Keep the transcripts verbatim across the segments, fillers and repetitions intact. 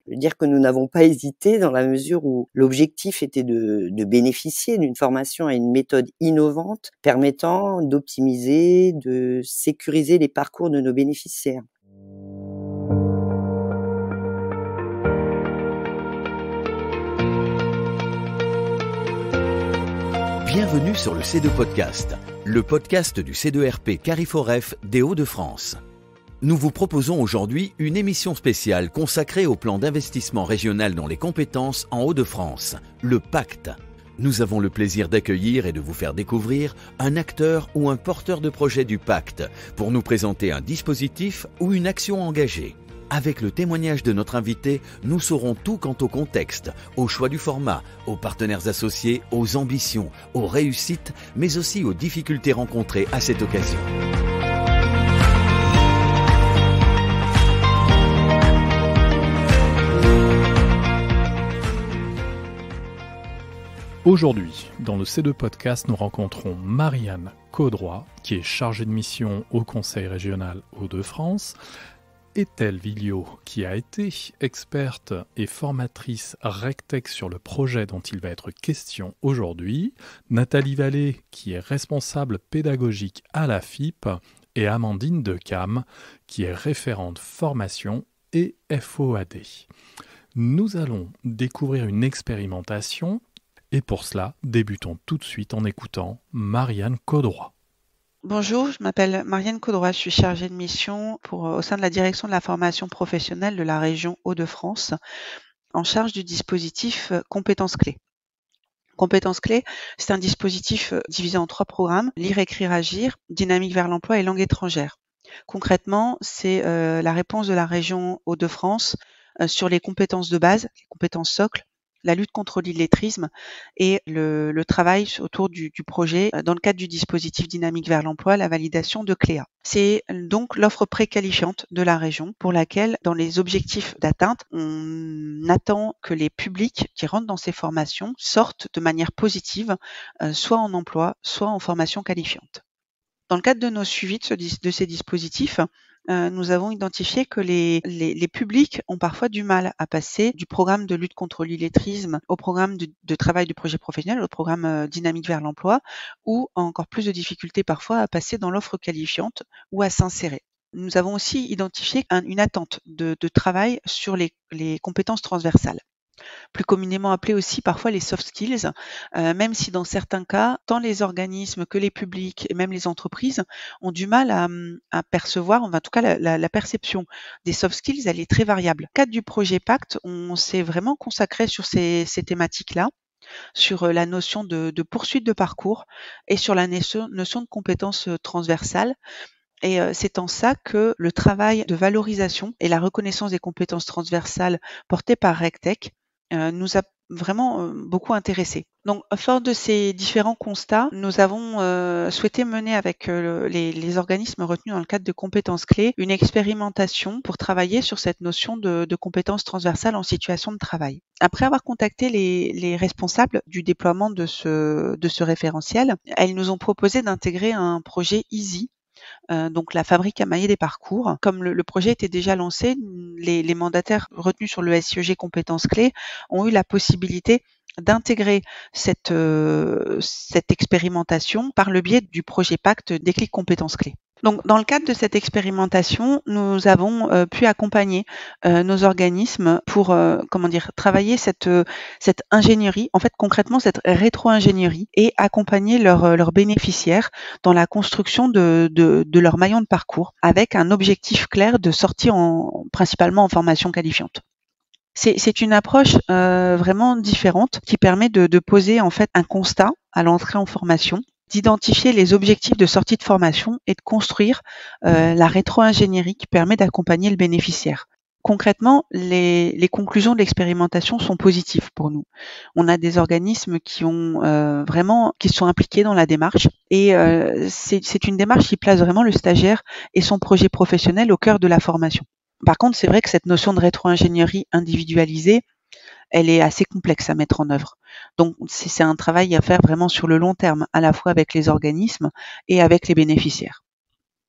Je veux dire que nous n'avons pas hésité dans la mesure où l'objectif était de, de bénéficier d'une formation à une méthode innovante permettant d'optimiser, de sécuriser les parcours de nos bénéficiaires. Bienvenue sur le C deux Podcast, le podcast du C deux R P Cariforef des Hauts-de-France. Nous vous proposons aujourd'hui une émission spéciale consacrée au plan d'investissement régional dans les compétences en Hauts-de-France, le PACTE. Nous avons le plaisir d'accueillir et de vous faire découvrir un acteur ou un porteur de projet du PACTE pour nous présenter un dispositif ou une action engagée. Avec le témoignage de notre invité, nous saurons tout quant au contexte, au choix du format, aux partenaires associés, aux ambitions, aux réussites, mais aussi aux difficultés rencontrées à cette occasion. Aujourd'hui, dans le C deux Podcast, nous rencontrons Marianne Caudroy, qui est chargée de mission au Conseil régional Hauts-de-France, Ethel Villot, qui a été experte et formatrice RecTech sur le projet dont il va être question aujourd'hui, Nathalie Vallée, qui est responsable pédagogique à la F I P, et Amandine Decam, qui est référente formation et F O A D. Nous allons découvrir une expérimentation, et pour cela, débutons tout de suite en écoutant Marianne Caudroy. Bonjour, je m'appelle Marianne Caudroy, je suis chargée de mission pour, au sein de la direction de la formation professionnelle de la région Hauts-de-France, en charge du dispositif Compétences Clés. Compétences Clés, c'est un dispositif divisé en trois programmes, Lire, Écrire, Agir, Dynamique vers l'emploi et Langue étrangère. Concrètement, c'est euh, la réponse de la région Hauts-de-France euh, sur les compétences de base, les compétences socles, la lutte contre l'illettrisme et le, le travail autour du, du projet dans le cadre du dispositif Dynamique vers l'emploi, la validation de Cléa. C'est donc l'offre préqualifiante de la région pour laquelle, dans les objectifs d'atteinte, on attend que les publics qui rentrent dans ces formations sortent de manière positive, euh, soit en emploi, soit en formation qualifiante. Dans le cadre de nos suivis de, ce, de ces dispositifs, euh, nous avons identifié que les, les, les publics ont parfois du mal à passer du programme de lutte contre l'illettrisme au programme de, de travail du projet professionnel, au programme euh, dynamique vers l'emploi, ou encore plus de difficultés parfois à passer dans l'offre qualifiante ou à s'insérer. Nous avons aussi identifié un, une attente de, de travail sur les, les compétences transversales, plus communément appelées aussi parfois les soft skills, euh, même si dans certains cas, tant les organismes que les publics et même les entreprises ont du mal à, à percevoir, en tout cas la, la, la perception des soft skills, elle est très variable. Dans le cadre du projet PACTE, on s'est vraiment consacré sur ces, ces thématiques-là, sur la notion de, de poursuite de parcours et sur la notion, notion de compétences transversales. Et c'est en ça que le travail de valorisation et la reconnaissance des compétences transversales portées par RecTech euh, nous a vraiment euh, beaucoup intéressés. Donc, fort de ces différents constats, nous avons euh, souhaité mener avec euh, les, les organismes retenus dans le cadre de compétences clés une expérimentation pour travailler sur cette notion de, de compétences transversales en situation de travail. Après avoir contacté les, les responsables du déploiement de ce, de ce référentiel, elles nous ont proposé d'intégrer un projet EASY, Euh, donc la fabrique à mailler des parcours. Comme le, le projet était déjà lancé, les, les mandataires retenus sur le S I E G compétences clés ont eu la possibilité d'intégrer cette, euh, cette expérimentation par le biais du projet PACTE Déclic compétences clés. Donc, dans le cadre de cette expérimentation, nous avons euh, pu accompagner euh, nos organismes pour, euh, comment dire, travailler cette euh, cette ingénierie, en fait concrètement cette rétro-ingénierie, et accompagner leurs leurs bénéficiaires dans la construction de, de de leur maillon de parcours, avec un objectif clair de sortie en principalement en formation qualifiante. C'est, c'est une approche euh, vraiment différente qui permet de, de poser en fait un constat à l'entrée en formation, d'identifier les objectifs de sortie de formation et de construire euh, la rétro-ingénierie qui permet d'accompagner le bénéficiaire. Concrètement, les, les conclusions de l'expérimentation sont positives pour nous. On a des organismes qui ont euh, vraiment, qui sont impliqués dans la démarche, et euh, c'est, c'est une démarche qui place vraiment le stagiaire et son projet professionnel au cœur de la formation. Par contre, c'est vrai que cette notion de rétro-ingénierie individualisée, elle est assez complexe à mettre en œuvre. Donc, c'est, c'est un travail à faire vraiment sur le long terme, à la fois avec les organismes et avec les bénéficiaires.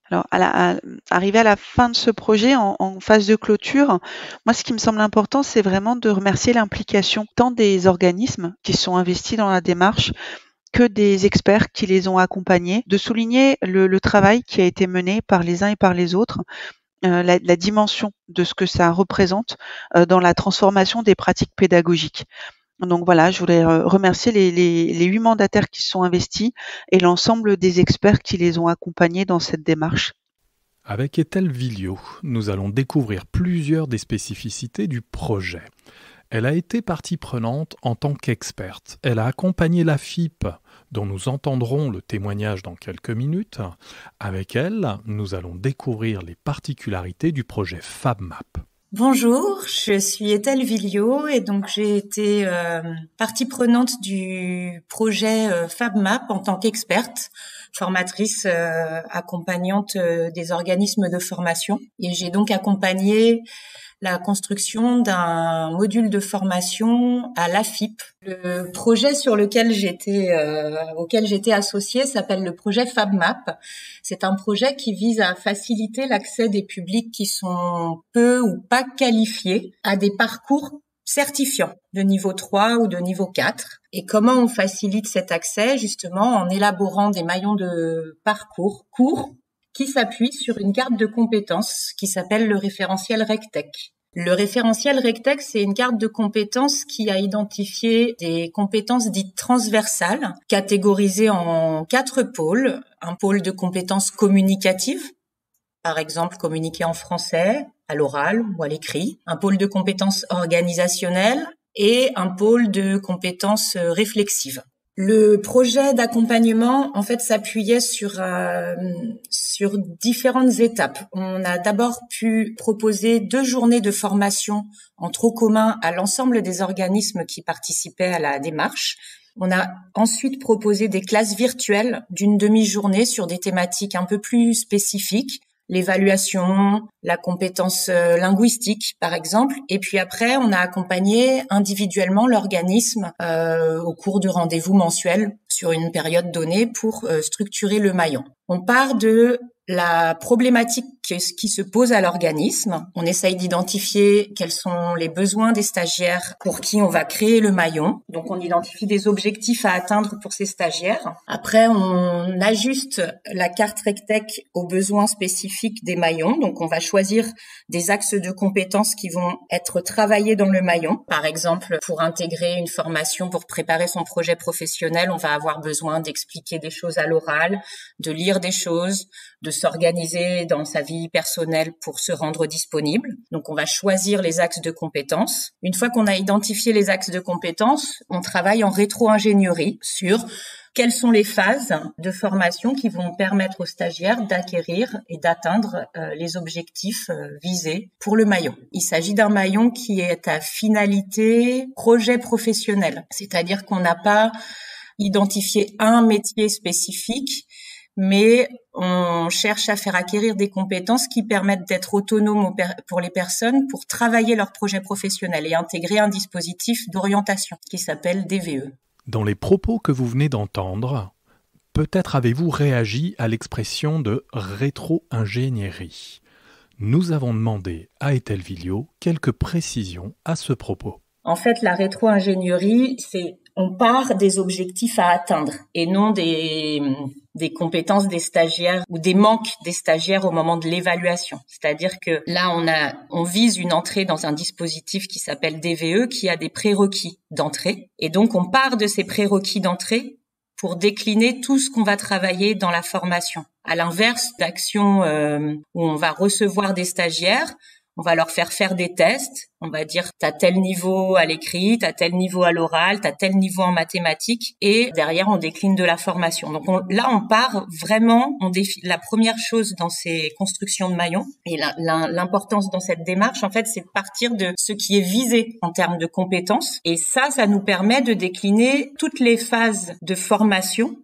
Alors, à la, à, arrivé à la fin de ce projet, en, en phase de clôture, moi, ce qui me semble important, c'est vraiment de remercier l'implication tant des organismes qui sont investis dans la démarche que des experts qui les ont accompagnés, de souligner le, le travail qui a été mené par les uns et par les autres, euh, la, la dimension de ce que ça représente euh, dans la transformation des pratiques pédagogiques. Donc voilà, je voulais remercier les, les, les huit mandataires qui se sont investis et l'ensemble des experts qui les ont accompagnés dans cette démarche. Avec Ethel Villot, nous allons découvrir plusieurs des spécificités du projet. Elle a été partie prenante en tant qu'experte. Elle a accompagné la F I P, dont nous entendrons le témoignage dans quelques minutes. Avec elle, nous allons découvrir les particularités du projet FabMap. Bonjour, je suis Ethel Villot et donc j'ai été euh, partie prenante du projet euh, FabMap en tant qu'experte, formatrice euh, accompagnante euh, des organismes de formation. Et j'ai donc accompagné la construction d'un module de formation à l'A F I P. Le projet sur lequel j'étais, euh, auquel j'étais associée s'appelle le projet FabMap. C'est un projet qui vise à faciliter l'accès des publics qui sont peu ou pas qualifiés à des parcours certifiants de niveau trois ou de niveau quatre. Et comment on facilite cet accès? Justement en élaborant des maillons de parcours courts qui s'appuie sur une carte de compétences qui s'appelle le référentiel RecTech. Le référentiel RecTech, c'est une carte de compétences qui a identifié des compétences dites transversales, catégorisées en quatre pôles. Un pôle de compétences communicatives, par exemple communiquer en français, à l'oral ou à l'écrit. Un pôle de compétences organisationnelles et un pôle de compétences réflexives. Le projet d'accompagnement, en fait, s'appuyait sur euh, sur différentes étapes. On a d'abord pu proposer deux journées de formation en tronc commun à l'ensemble des organismes qui participaient à la démarche. On a ensuite proposé des classes virtuelles d'une demi-journée sur des thématiques un peu plus spécifiques, l'évaluation, la compétence linguistique, par exemple. Et puis après, on a accompagné individuellement l'organisme euh, au cours de rendez-vous mensuels sur une période donnée pour euh, structurer le maillon. On part de la problématique qui se pose à l'organisme. On essaye d'identifier quels sont les besoins des stagiaires pour qui on va créer le maillon. Donc, on identifie des objectifs à atteindre pour ces stagiaires. Après, on ajuste la carte RecTech aux besoins spécifiques des maillons. Donc, on va choisir des axes de compétences qui vont être travaillés dans le maillon. Par exemple, pour intégrer une formation, pour préparer son projet professionnel, on va avoir besoin d'expliquer des choses à l'oral, de lire des choses, de s'organiser dans sa vie personnelle pour se rendre disponible. Donc, on va choisir les axes de compétences. Une fois qu'on a identifié les axes de compétences, on travaille en rétro-ingénierie sur quelles sont les phases de formation qui vont permettre aux stagiaires d'acquérir et d'atteindre euh, les objectifs euh, visés pour le maillon. Il s'agit d'un maillon qui est à finalité projet professionnel, c'est-à-dire qu'on n'a pas identifié un métier spécifique, mais on cherche à faire acquérir des compétences qui permettent d'être autonomes pour les personnes pour travailler leur projet professionnel et intégrer un dispositif d'orientation qui s'appelle D V E. Dans les propos que vous venez d'entendre, peut-être avez-vous réagi à l'expression de rétro-ingénierie. Nous avons demandé à Ethel Villot quelques précisions à ce propos. En fait, la rétro-ingénierie, c'est on part des objectifs à atteindre et non des, des compétences des stagiaires ou des manques des stagiaires au moment de l'évaluation. C'est-à-dire que là, on a, on vise une entrée dans un dispositif qui s'appelle D V E, qui a des prérequis d'entrée. Et donc, on part de ces prérequis d'entrée pour décliner tout ce qu'on va travailler dans la formation. À l'inverse d'actions euh, où on va recevoir des stagiaires, on va leur faire faire des tests. On va dire, t'as tel niveau à l'écrit, t'as tel niveau à l'oral, t'as tel niveau en mathématiques. Et derrière, on décline de la formation. Donc on, là, on part vraiment, on défi- la première chose dans ces constructions de maillons. Et la, la, l'importance dans cette démarche, en fait, c'est de partir de ce qui est visé en termes de compétences. Et ça, ça nous permet de décliner toutes les phases de formation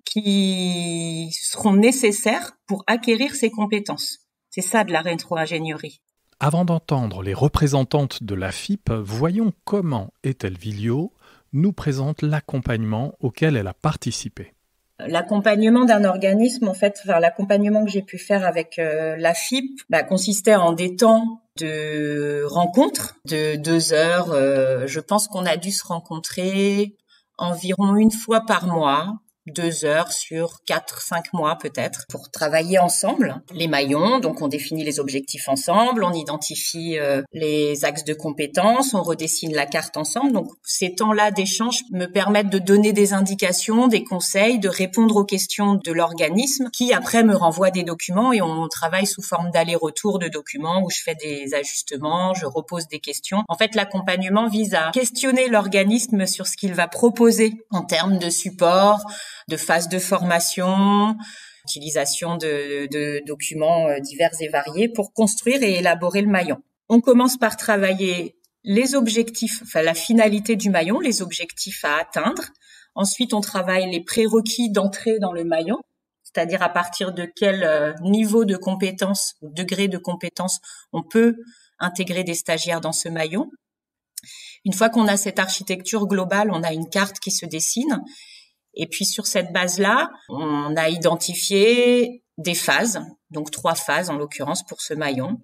qui seront nécessaires pour acquérir ces compétences. C'est ça de la rétro-ingénierie. Avant d'entendre les représentantes de la F I P, voyons comment Ethel Villot nous présente l'accompagnement auquel elle a participé. L'accompagnement d'un organisme, en fait, enfin, l'accompagnement que j'ai pu faire avec euh, l'A F I P, bah, consistait en des temps de rencontres de deux heures. Euh, je pense qu'on a dû se rencontrer environ une fois par mois. Deux heures sur quatre, cinq mois peut-être, pour travailler ensemble les maillons. Donc, on définit les objectifs ensemble, on identifie euh, les axes de compétences, on redessine la carte ensemble. Donc, ces temps-là d'échange me permettent de donner des indications, des conseils, de répondre aux questions de l'organisme qui, après, me renvoie des documents et on travaille sous forme d'aller-retour de documents où je fais des ajustements, je repose des questions. En fait, l'accompagnement vise à questionner l'organisme sur ce qu'il va proposer en termes de support, de phase de formation, utilisation de, de documents divers et variés pour construire et élaborer le maillon. On commence par travailler les objectifs, enfin la finalité du maillon, les objectifs à atteindre. Ensuite, on travaille les prérequis d'entrée dans le maillon, c'est-à-dire à partir de quel niveau de compétence ou degré de compétence on peut intégrer des stagiaires dans ce maillon. Une fois qu'on a cette architecture globale, on a une carte qui se dessine. Et puis sur cette base-là, on a identifié des phases, donc trois phases en l'occurrence pour ce maillon.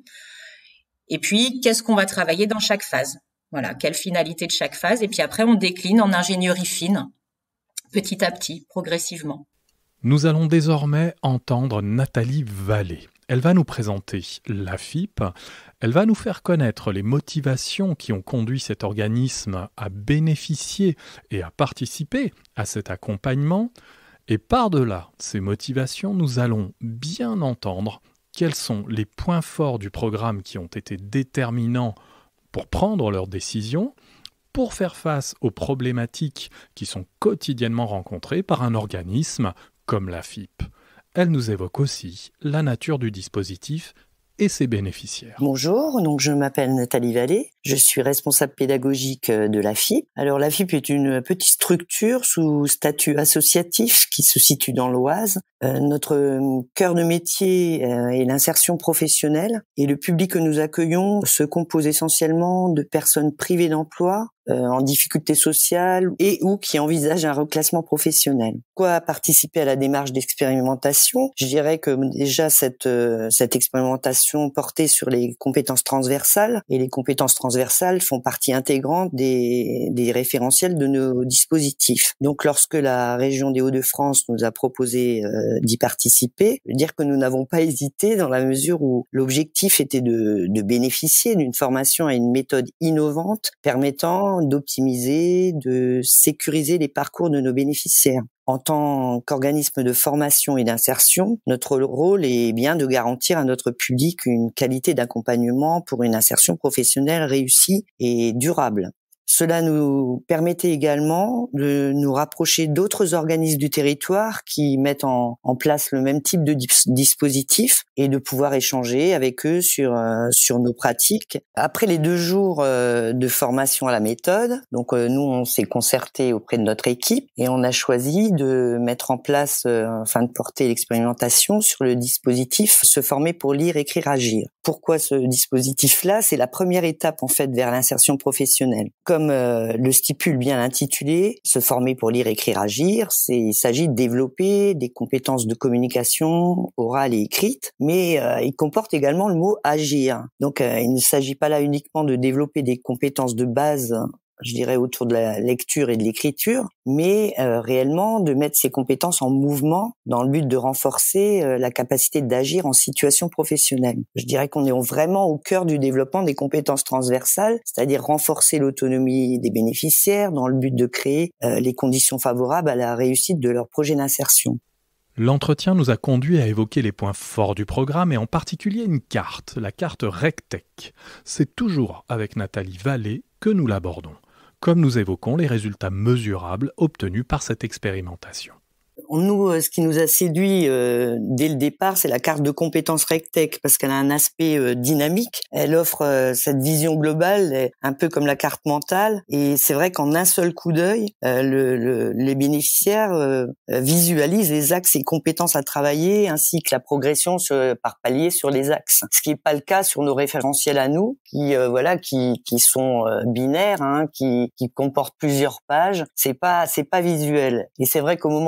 Et puis, qu'est-ce qu'on va travailler dans chaque phase? Voilà, quelle finalité de chaque phase. Et puis après, on décline en ingénierie fine, petit à petit, progressivement. Nous allons désormais entendre Nathalie Vallée. Elle va nous présenter l'A F I P, elle va nous faire connaître les motivations qui ont conduit cet organisme à bénéficier et à participer à cet accompagnement. Et par-delà ces motivations, nous allons bien entendre quels sont les points forts du programme qui ont été déterminants pour prendre leurs décisions, pour faire face aux problématiques qui sont quotidiennement rencontrées par un organisme comme l'A F I P. Elle nous évoque aussi la nature du dispositif et ses bénéficiaires. Bonjour, donc je m'appelle Nathalie Vallée, je suis responsable pédagogique de l'A F I P. Alors l'A F I P est une petite structure sous statut associatif qui se situe dans l'Oise. Euh, notre cœur de métier euh, est l'insertion professionnelle et le public que nous accueillons se compose essentiellement de personnes privées d'emploi, Euh, en difficulté sociale et ou qui envisagent un reclassement professionnel. Quoi participer à la démarche d'expérimentation? Je dirais que déjà cette euh, cette expérimentation portait sur les compétences transversales et les compétences transversales font partie intégrante des des référentiels de nos dispositifs. Donc lorsque la région des Hauts-de-France nous a proposé euh, d'y participer, je veux dire que nous n'avons pas hésité dans la mesure où l'objectif était de de bénéficier d'une formation à une méthode innovante permettant d'optimiser, de sécuriser les parcours de nos bénéficiaires. En tant qu'organisme de formation et d'insertion, notre rôle est bien de garantir à notre public une qualité d'accompagnement pour une insertion professionnelle réussie et durable. Cela nous permettait également de nous rapprocher d'autres organismes du territoire qui mettent en, en place le même type de dispositif et de pouvoir échanger avec eux sur euh, sur nos pratiques. Après les deux jours euh, de formation à la méthode, donc euh, nous on s'est concerté auprès de notre équipe et on a choisi de mettre en place, euh, enfin de porter l'expérimentation sur le dispositif Se former pour lire, écrire, agir. Pourquoi ce dispositif-là? C'est la première étape en fait vers l'insertion professionnelle. Comme euh, le stipule bien l'intitulé, se former pour lire, écrire, agir, c'est, il s'agit de développer des compétences de communication orale et écrite, mais euh, il comporte également le mot agir. Donc euh, il ne s'agit pas là uniquement de développer des compétences de base, je dirais autour de la lecture et de l'écriture, mais euh, réellement de mettre ces compétences en mouvement dans le but de renforcer euh, la capacité d'agir en situation professionnelle. Je dirais qu'on est vraiment au cœur du développement des compétences transversales, c'est-à-dire renforcer l'autonomie des bénéficiaires dans le but de créer euh, les conditions favorables à la réussite de leur projet d'insertion. L'entretien nous a conduit à évoquer les points forts du programme et en particulier une carte, la carte RecTech. C'est toujours avec Nathalie Vallée que nous l'abordons, comme nous évoquons les résultats mesurables obtenus par cette expérimentation. Nous, ce qui nous a séduit euh, dès le départ, c'est la carte de compétences RecTech parce qu'elle a un aspect euh, dynamique. Elle offre euh, cette vision globale, un peu comme la carte mentale. Et c'est vrai qu'en un seul coup d'œil, euh, le, le, les bénéficiaires euh, visualisent les axes et compétences à travailler, ainsi que la progression sur, par palier sur les axes. Ce qui n'est pas le cas sur nos référentiels à nous, qui euh, voilà, qui, qui sont euh, binaires, hein, qui, qui comportent plusieurs pages. C'est pas, c'est pas visuel. Et c'est vrai qu'au moment de l'expérimentation,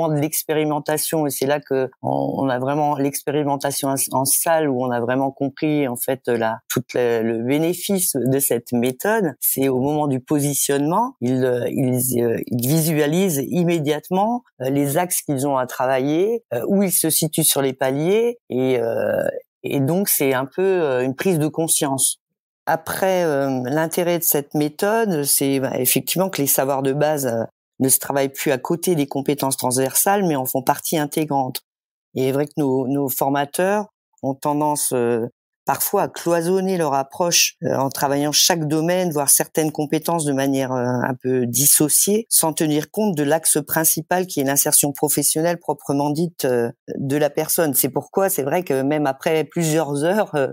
l'expérimentation, et c'est là que on, on a vraiment l'expérimentation en, en salle où on a vraiment compris en fait la tout le, le bénéfice de cette méthode. C'est au moment du positionnement, ils ils, ils visualisent immédiatement les axes qu'ils ont à travailler, où ils se situent sur les paliers, et euh, et donc c'est un peu une prise de conscience. Après, euh, l'intérêt de cette méthode, c'est bah, effectivement que les savoirs de base euh, ne se travaillent plus à côté des compétences transversales, mais en font partie intégrante. Et il est vrai que nos, nos formateurs ont tendance euh, parfois à cloisonner leur approche euh, en travaillant chaque domaine, voire certaines compétences de manière euh, un peu dissociée, sans tenir compte de l'axe principal qui est l'insertion professionnelle proprement dite euh, de la personne. C'est pourquoi c'est vrai que même après plusieurs heures euh,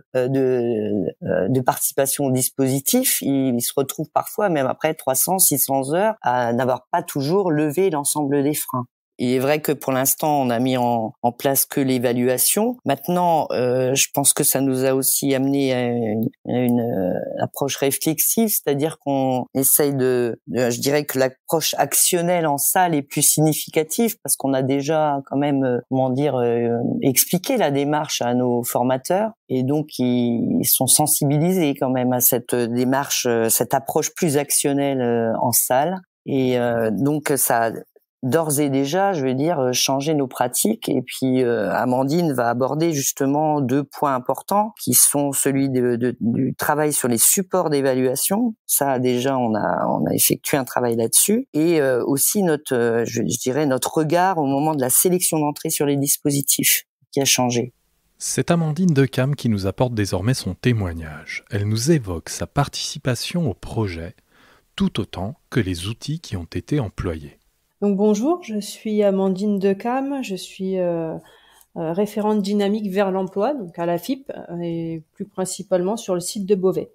de, euh, de participation au dispositif, ils, ils se retrouvent parfois, même après trois cents, six cents heures, à n'avoir pas toujours levé l'ensemble des freins. Il est vrai que pour l'instant, on a mis en, en place que l'évaluation. Maintenant, euh, je pense que ça nous a aussi amené à une, à une euh, approche réflexive, c'est-à-dire qu'on essaye de, de, je dirais que l'approche actionnelle en salle est plus significative parce qu'on a déjà quand même, euh, comment dire, euh, expliqué la démarche à nos formateurs, et donc ils, ils sont sensibilisés quand même à cette démarche, euh, cette approche plus actionnelle euh, en salle, et euh, donc ça d'ores et déjà, je veux dire, changer nos pratiques. Et puis euh, Amandine va aborder justement deux points importants qui sont celui de, de, du travail sur les supports d'évaluation. Ça déjà, on a on a effectué un travail là-dessus, et euh, aussi notre, euh, je, je dirais, notre regard au moment de la sélection d'entrée sur les dispositifs qui a changé. C'est Amandine Decam qui nous apporte désormais son témoignage. Elle nous évoque sa participation au projet, tout autant que les outils qui ont été employés. Donc bonjour, je suis Amandine Decam, je suis euh, euh, référente dynamique vers l'emploi, donc à la F I P, et plus principalement sur le site de Beauvais.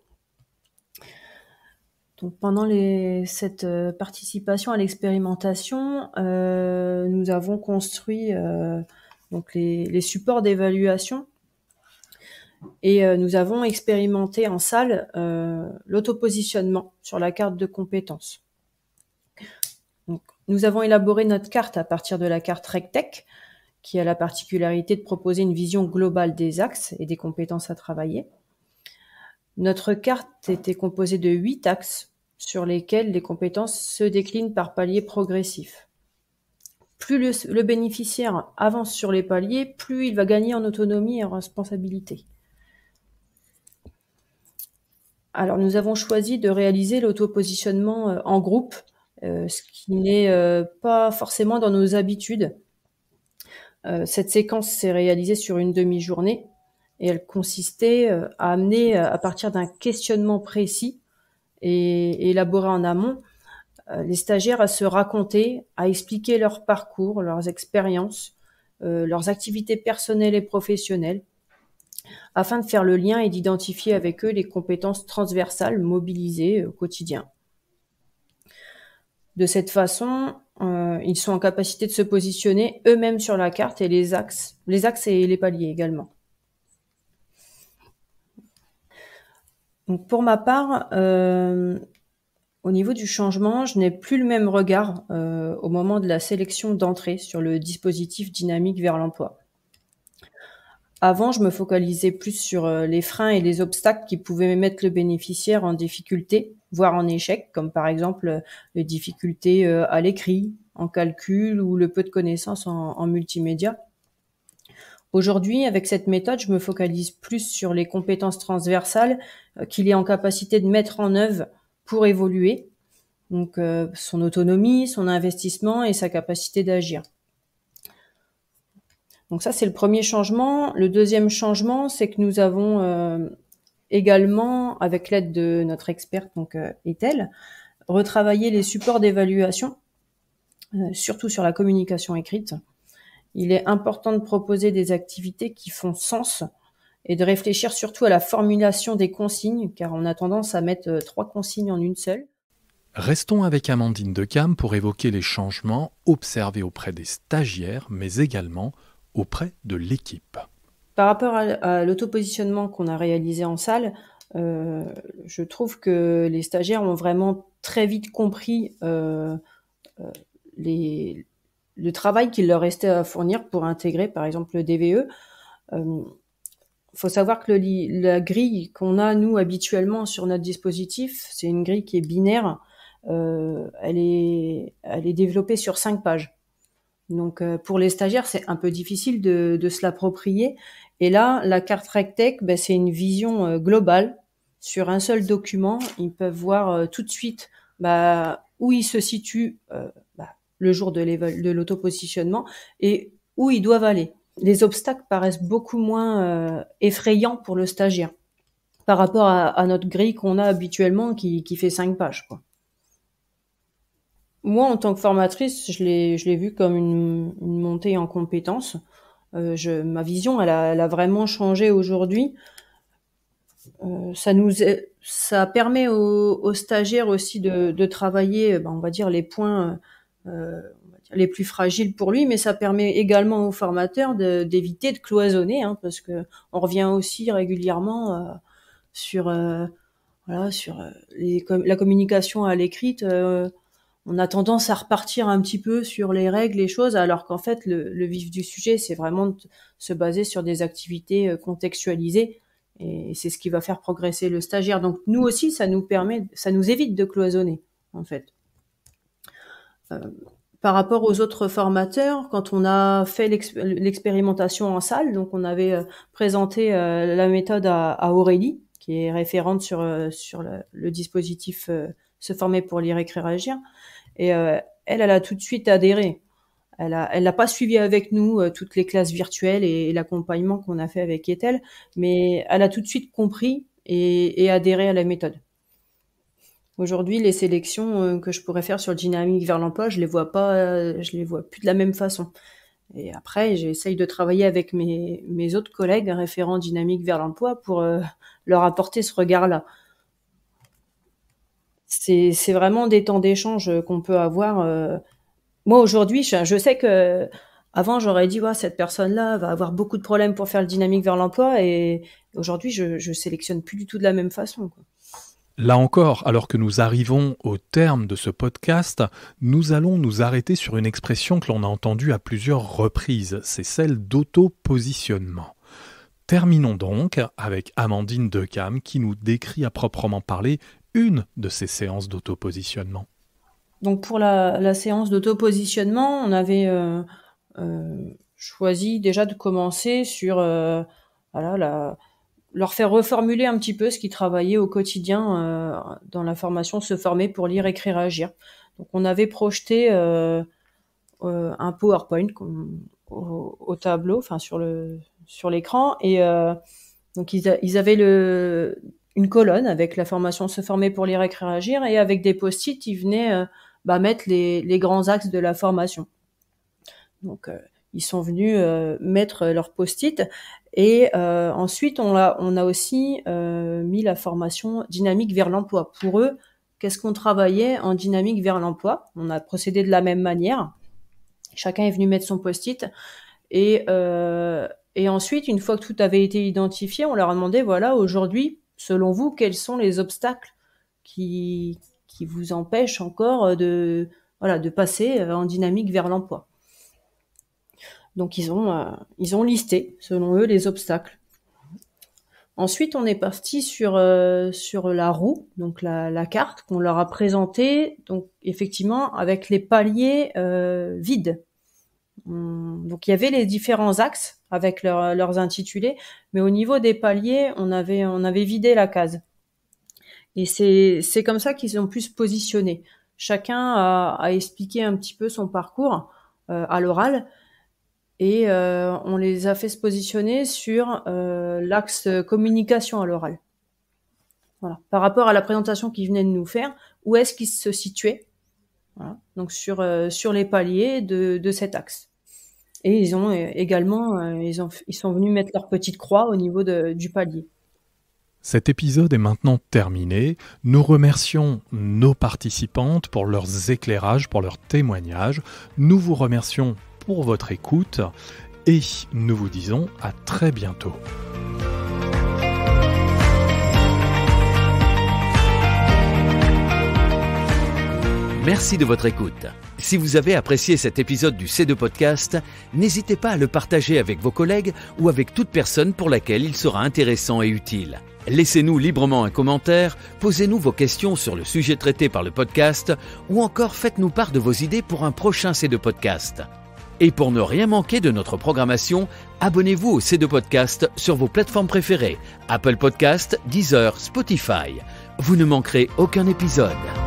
Donc pendant les, cette euh, participation à l'expérimentation, euh, nous avons construit euh, donc les, les supports d'évaluation, et euh, nous avons expérimenté en salle euh, l'autopositionnement sur la carte de compétences. Donc, nous avons élaboré notre carte à partir de la carte RecTech, qui a la particularité de proposer une vision globale des axes et des compétences à travailler. Notre carte était composée de huit axes sur lesquels les compétences se déclinent par paliers progressifs. Plus le, le bénéficiaire avance sur les paliers, plus il va gagner en autonomie et en responsabilité. Alors, nous avons choisi de réaliser l'autopositionnement en groupe, Euh, ce qui n'est euh, pas forcément dans nos habitudes. Euh, cette séquence s'est réalisée sur une demi-journée, et elle consistait euh, à amener, euh, à partir d'un questionnement précis et, et élaboré en amont, euh, les stagiaires à se raconter, à expliquer leur parcours, leurs expériences, euh, leurs activités personnelles et professionnelles, afin de faire le lien et d'identifier avec eux les compétences transversales mobilisées au quotidien. De cette façon, euh, ils sont en capacité de se positionner eux-mêmes sur la carte et les axes, les axes et les paliers également. Donc pour ma part, euh, au niveau du changement, je n'ai plus le même regard euh, au moment de la sélection d'entrée sur le dispositif dynamique vers l'emploi. Avant, je me focalisais plus sur les freins et les obstacles qui pouvaient mettre le bénéficiaire en difficulté, voire en échec, comme par exemple les difficultés à l'écrit, en calcul ou le peu de connaissances en, en multimédia. Aujourd'hui, avec cette méthode, je me focalise plus sur les compétences transversales qu'il est en capacité de mettre en œuvre pour évoluer, donc euh, son autonomie, son investissement et sa capacité d'agir. Donc ça, c'est le premier changement. Le deuxième changement, c'est que nous avons euh, également, avec l'aide de notre experte, donc euh, Ethel, retravaillé les supports d'évaluation, euh, surtout sur la communication écrite. Il est important de proposer des activités qui font sens et de réfléchir surtout à la formulation des consignes, car on a tendance à mettre euh, trois consignes en une seule. Restons avec Amandine Decam pour évoquer les changements observés auprès des stagiaires, mais également auprès de l'équipe. Par rapport à, à l'autopositionnement qu'on a réalisé en salle, euh, je trouve que les stagiaires ont vraiment très vite compris euh, euh, les, le travail qu'il leur restait à fournir pour intégrer, par exemple, le D V E. Euh, faut savoir que le, la grille qu'on a, nous, habituellement sur notre dispositif, c'est une grille qui est binaire. Euh, elle est, elle est développée sur cinq pages. Donc, euh, pour les stagiaires, c'est un peu difficile de, de se l'approprier. Et là, la carte RecTech, ben, c'est une vision euh, globale sur un seul document. Ils peuvent voir euh, tout de suite bah, où ils se situent euh, bah, le jour de, de l'auto-positionnement et où ils doivent aller. Les obstacles paraissent beaucoup moins euh, effrayants pour le stagiaire par rapport à, à notre grille qu'on a habituellement qui, qui fait cinq pages, quoi. Moi, en tant que formatrice, je l'ai, je l'ai vu comme une, une montée en compétences. Euh, je, ma vision, elle a, elle a vraiment changé aujourd'hui. Euh, ça nous, ça permet aux, aux stagiaires aussi de, de travailler, ben, on va dire les points euh, on va dire les plus fragiles pour lui, mais ça permet également aux formateurs de, d'éviter de cloisonner, hein, parce que on revient aussi régulièrement euh, sur, euh, voilà, sur euh, les, la communication à l'écrite. Euh, on a tendance à repartir un petit peu sur les règles, les choses, alors qu'en fait, le, le vif du sujet, c'est vraiment de se baser sur des activités contextualisées, et c'est ce qui va faire progresser le stagiaire. Donc, nous aussi, ça nous permet, ça nous évite de cloisonner, en fait. Euh, par rapport aux autres formateurs, quand on a fait l'ex- l'expérimentation en salle, donc on avait euh, présenté euh, la méthode à, à Aurélie, qui est référente sur, euh, sur le, le dispositif euh, Se former pour lire, écrire, agir. Et euh, elle, elle a tout de suite adhéré. Elle a, elle n'a pas suivi avec nous euh, toutes les classes virtuelles et, et l'accompagnement qu'on a fait avec Ethel, mais elle a tout de suite compris et, et adhéré à la méthode. Aujourd'hui, les sélections euh, que je pourrais faire sur le dynamique vers l'emploi, je les vois pas, euh, je les vois plus de la même façon. Et après, j'essaye de travailler avec mes, mes autres collègues référents dynamique vers l'emploi pour euh, leur apporter ce regard-là. C'est, c'est vraiment des temps d'échange qu'on peut avoir. Euh... Moi, aujourd'hui, je, je sais que avant, j'aurais dit, ouais, cette personne-là va avoir beaucoup de problèmes pour faire le dynamique vers l'emploi. Et aujourd'hui, je, je sélectionne plus du tout de la même façon, quoi. Là encore, alors que nous arrivons au terme de ce podcast, nous allons nous arrêter sur une expression que l'on a entendue à plusieurs reprises. C'est celle d'auto-positionnement. Terminons donc avec Amandine Decam qui nous décrit à proprement parler une de ces séances d'autopositionnement. Donc pour la, la séance d'autopositionnement, on avait euh, euh, choisi déjà de commencer sur euh, voilà, la, leur faire reformuler un petit peu ce qu'ils travaillaient au quotidien euh, dans la formation Se former pour lire, écrire, agir. Donc on avait projeté euh, euh, un PowerPoint au, au tableau, enfin sur le sur l'écran, et euh, donc ils, a, ils avaient le une colonne avec la formation Se former pour lire, écrire, agir, et avec des post-it, ils venaient euh, bah, mettre les, les grands axes de la formation. Donc, euh, ils sont venus euh, mettre leurs post-it, et euh, ensuite, on a, on a aussi euh, mis la formation dynamique vers l'emploi. Pour eux, qu'est-ce qu'on travaillait en dynamique vers l'emploi ? On a procédé de la même manière. Chacun est venu mettre son post-it, et, euh, et ensuite, une fois que tout avait été identifié, on leur a demandé, voilà, aujourd'hui, selon vous, quels sont les obstacles qui, qui vous empêchent encore de, voilà, de passer en dynamique vers l'emploi ? Donc, ils ont, euh, ils ont listé, selon eux, les obstacles. Ensuite, on est parti sur, euh, sur la roue, donc la, la carte qu'on leur a présentée, donc effectivement, avec les paliers euh, vides. Hum, donc, il y avait les différents axes avec leur, leurs intitulés, mais au niveau des paliers, on avait, on avait vidé la case. Et c'est, c'est comme ça qu'ils ont pu se positionner. Chacun a, a expliqué un petit peu son parcours euh, à l'oral, et euh, on les a fait se positionner sur euh, l'axe communication à l'oral. Voilà. Par rapport à la présentation qu'ils venaient de nous faire, où est-ce qu'ils se situaient ? Voilà. Donc sur, euh, sur les paliers de, de cet axe. Et ils ont euh, également, euh, ils, ont, ils sont venus mettre leur petite croix au niveau de, du palier. Cet épisode est maintenant terminé. Nous remercions nos participantes pour leurs éclairages, pour leurs témoignages. Nous vous remercions pour votre écoute et nous vous disons à très bientôt. Merci de votre écoute. Si vous avez apprécié cet épisode du C deux Podcast, n'hésitez pas à le partager avec vos collègues ou avec toute personne pour laquelle il sera intéressant et utile. Laissez-nous librement un commentaire, posez-nous vos questions sur le sujet traité par le podcast ou encore faites-nous part de vos idées pour un prochain C deux Podcast. Et pour ne rien manquer de notre programmation, abonnez-vous au C deux Podcast sur vos plateformes préférées, Apple Podcast, Deezer, Spotify. Vous ne manquerez aucun épisode.